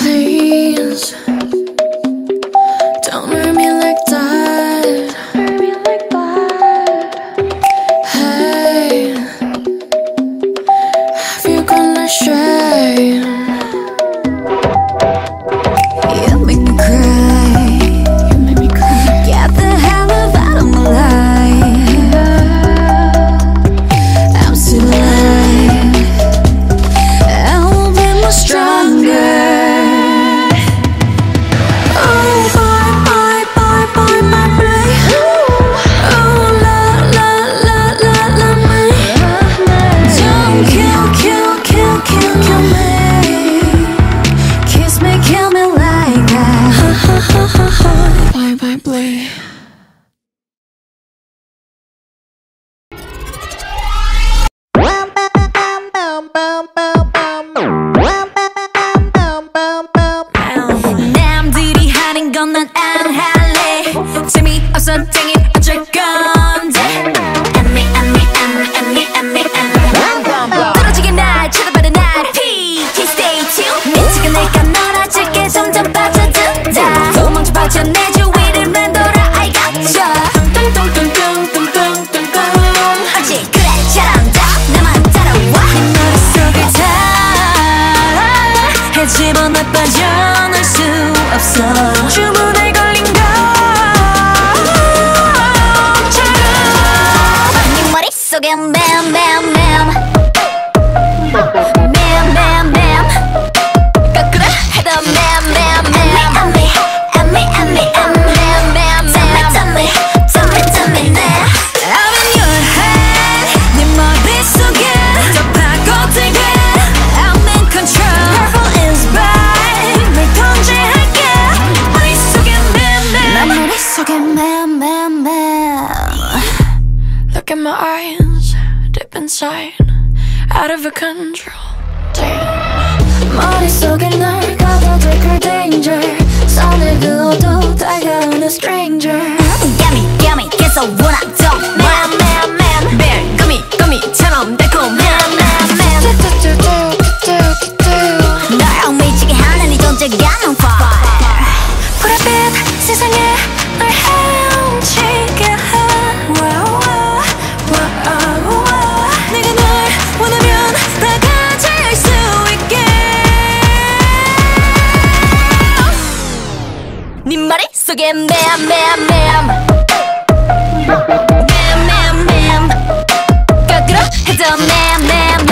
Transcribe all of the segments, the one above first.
please don't hurt me like that. Hey, have you gone astray? You make me cry. You make me cry. Get the hell out of my life. I'm still alive. I will be more stronger. 남들이 하는 건 난 안 할래. 재미없어 땡이 어쩔 건데. 떨어지게 날 쳐다봐도 날 PT stay tuned. 미치게 내가 놀아줄게 점점 빠져든다. 도망쳐 빠져 내 주위를 맴돌아 I got ya. 뚱뚱뚱뚱뚱뚱뚱뚱 옳지 그래 잘한다 나만 따라와. 네 머릿속을 다 집어넣어 빠져날 수 없어. 주문에 걸린 것처럼 네 머릿속에 memeM memeM 거꾸로 해도 memeM I'm in your head 네 머릿속에 더 파고들게 I'm in control. Purple is bright 널 통제할게. 머릿속에 memeM 머릿속에 memeM. Look at my eyes deep inside out of control. Damn. 머릿속에 널 가둬둘 그 danger. 손을 그어도 다가오는 stranger. Yummy 계속 원하던 memeM 매일 거미처럼 달콤해. 널 얽매이게 하는 이 존재가 on fire. 불빛 세상에 널 헤엄치게 해. 내가 널 원하면 다 가질 수 있게. 네 머릿속에 memeM 거꾸로 해도 memeM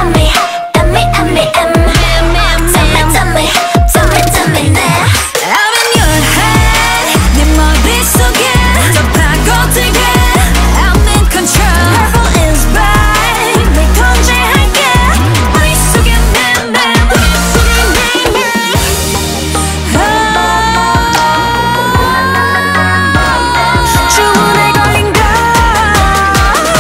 I'm in your head 네 머릿속에 더 파고들게 I'm in control. Purple is bright 널 통제할게. 머릿속에 memeM 주문에 걸린 것처럼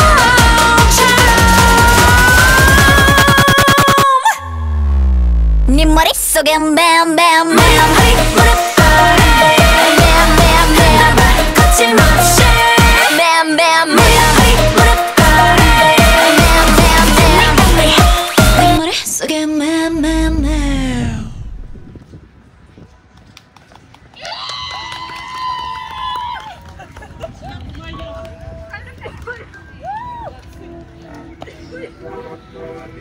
네 머릿속에 memeM 거침없이 memeM 네 머릿속에 memeM.